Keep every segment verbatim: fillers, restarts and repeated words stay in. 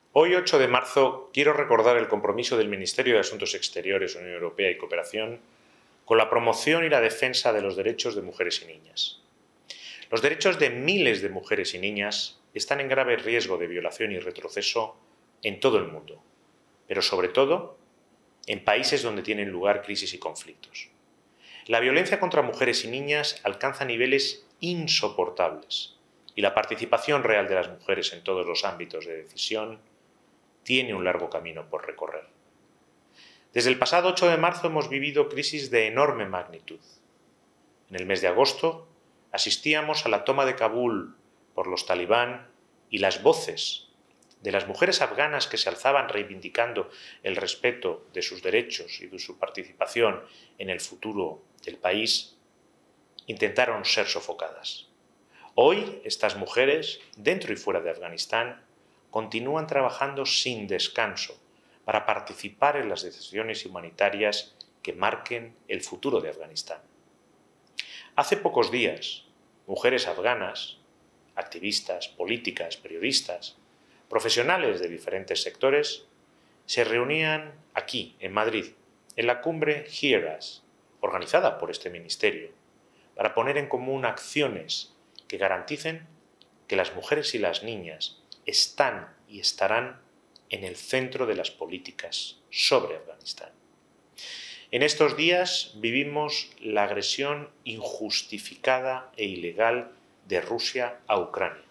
Hoy, ocho de marzo, quiero recordar el compromiso del Ministerio de Asuntos Exteriores, Unión Europea y Cooperación con la promoción y la defensa de los derechos de mujeres y niñas. Los derechos de miles de mujeres y niñas están en grave riesgo de violación y retroceso en todo el mundo, pero sobre todo en países donde tienen lugar crisis y conflictos. La violencia contra mujeres y niñas alcanza niveles insoportables y la participación real de las mujeres en todos los ámbitos de decisión tiene un largo camino por recorrer. Desde el pasado ocho de marzo hemos vivido crisis de enorme magnitud. En el mes de agosto asistíamos a la toma de Kabul por los talibán y las voces de las mujeres afganas que se alzaban reivindicando el respeto de sus derechos y de su participación en el futuro del país intentaron ser sofocadas. Hoy estas mujeres, dentro y fuera de Afganistán, continúan trabajando sin descanso para participar en las decisiones humanitarias que marquen el futuro de Afganistán. Hace pocos días, mujeres afganas, activistas, políticas, periodistas, profesionales de diferentes sectores, se reunían aquí, en Madrid, en la cumbre Hear Us, organizada por este ministerio, para poner en común acciones que garanticen que las mujeres y las niñas están y estarán en el centro de las políticas sobre Afganistán. En estos días vivimos la agresión injustificada e ilegal de Rusia a Ucrania.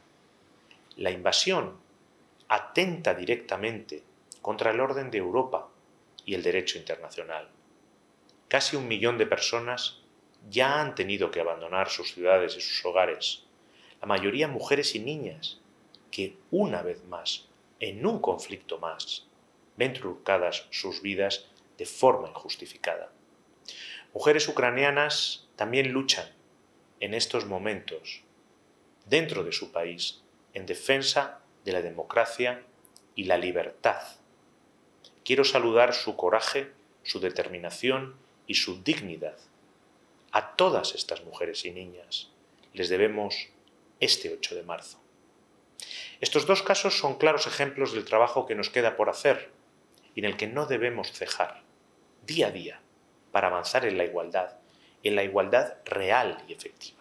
La invasión atenta directamente contra el orden de Europa y el derecho internacional. Casi un millón de personas ya han tenido que abandonar sus ciudades y sus hogares, la mayoría mujeres y niñas que, una vez más, en un conflicto más, ven truncadas sus vidas de forma injustificada. Mujeres ucranianas también luchan en estos momentos, dentro de su país, en defensa de la democracia y la libertad. Quiero saludar su coraje, su determinación y su dignidad. A todas estas mujeres y niñas les debemos este ocho de marzo. Estos dos casos son claros ejemplos del trabajo que nos queda por hacer y en el que no debemos cejar, día a día, para avanzar en la igualdad, en la igualdad real y efectiva.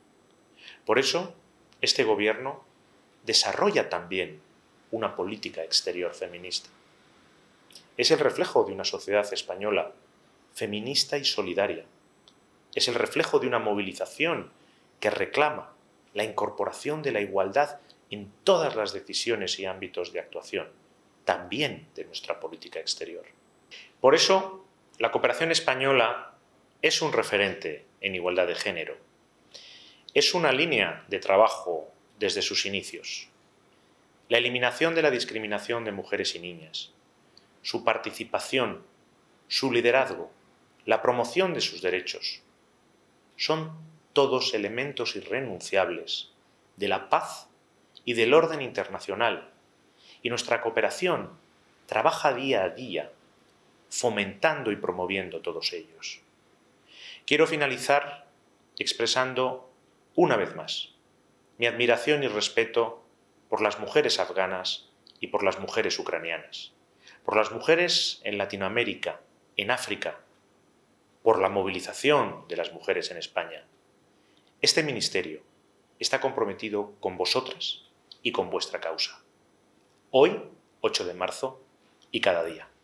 Por eso, este Gobierno desarrolla también una política exterior feminista. Es el reflejo de una sociedad española feminista y solidaria. Es el reflejo de una movilización que reclama la incorporación de la igualdad en todas las decisiones y ámbitos de actuación, también de nuestra política exterior. Por eso, la cooperación española es un referente en igualdad de género. Es una línea de trabajo desde sus inicios. La eliminación de la discriminación de mujeres y niñas, su participación, su liderazgo, la promoción de sus derechos, son todos elementos irrenunciables de la paz y del orden internacional, y nuestra cooperación trabaja día a día fomentando y promoviendo todos ellos. Quiero finalizar expresando una vez más mi admiración y respeto por las mujeres afganas y por las mujeres ucranianas, por las mujeres en Latinoamérica, en África, por la movilización de las mujeres en España. Este ministerio está comprometido con vosotras y con vuestra causa. Hoy, ocho de marzo, y cada día.